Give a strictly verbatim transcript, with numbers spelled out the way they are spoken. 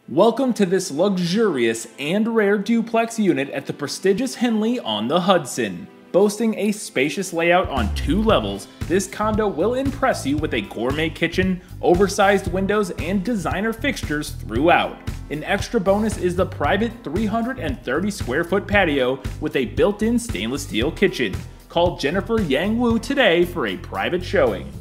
Welcome to this luxurious and rare duplex unit at the prestigious Henley on the Hudson. Boasting a spacious layout on two levels, this condo will impress you with a gourmet kitchen, oversized windows, and designer fixtures throughout. An extra bonus is the private three hundred thirty square foot patio with a built-in stainless steel kitchen. Call Jennifer Yang Wu today for a private showing.